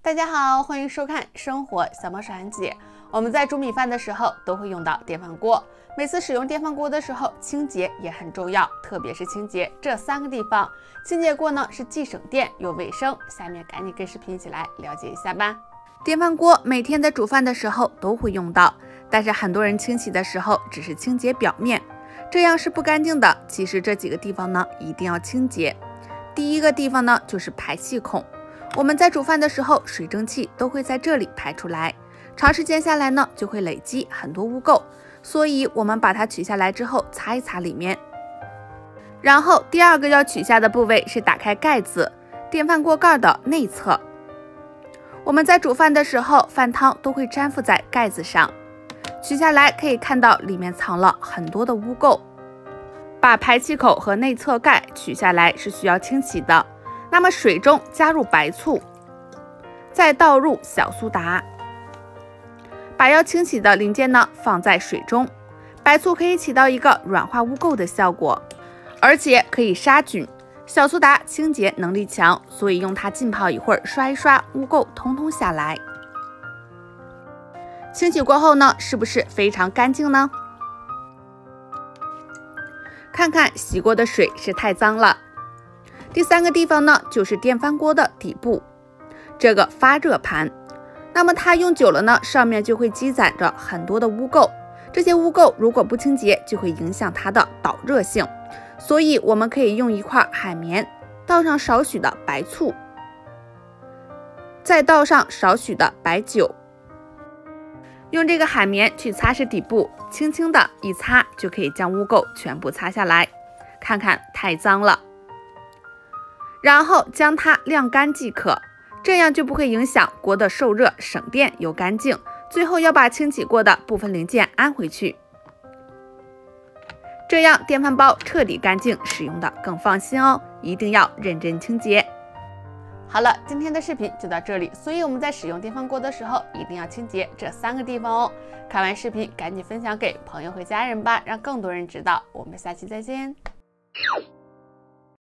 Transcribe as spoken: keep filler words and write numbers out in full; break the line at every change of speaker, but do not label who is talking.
大家好，欢迎收看生活小猫手安姐。我们在煮米饭的时候都会用到电饭锅，每次使用电饭锅的时候，清洁也很重要，特别是清洁这三个地方。清洁过呢是既省电又卫生，下面赶紧跟视频一起来了解一下吧。电饭锅每天在煮饭的时候都会用到，但是很多人清洗的时候只是清洁表面，这样是不干净的。其实这几个地方呢一定要清洁。第一个地方呢就是排气孔。我们在煮饭的时候，水蒸气都会在这里排出来，长时间下来呢，就会累积很多污垢，所以我们把它取下来之后，擦一擦里面。然后第二个要取下的部位是打开盖子，电饭锅盖的内侧。我们在煮饭的时候，饭汤都会粘附在盖子上，取下来可以看到里面藏了很多的污垢。把排气口和内侧盖取下来是需要清洗的。那么水中加入白醋，再倒入小苏打，把要清洗的零件呢放在水中。白醋可以起到一个软化污垢的效果，而且可以杀菌。小苏打清洁能力强，所以用它浸泡一会儿，刷一刷，污垢通通下来。清洗过后呢，是不是非常干净呢？看看洗过的水是太脏了。第三个地方呢，就是电饭锅的底部，这个发热盘。那么它用久了呢，上面就会积攒着很多的污垢。这些污垢如果不清洁，就会影响它的导热性。所以我们可以用一块海绵，倒上少许的白醋，再倒上少许的白酒，用这个海绵去擦拭底部，轻轻的一擦就可以将污垢全部擦下来。看看太脏了。然后将它晾干即可，这样就不会影响锅的受热，省电又干净。最后要把清洗过的部分零件安回去，这样电饭煲彻底干净，使用的更放心哦。一定要认真清洁。好了，今天的视频就到这里，所以我们在使用电饭锅的时候一定要清洁这三个地方哦。看完视频赶紧分享给朋友和家人吧，让更多人知道。我们下期再见。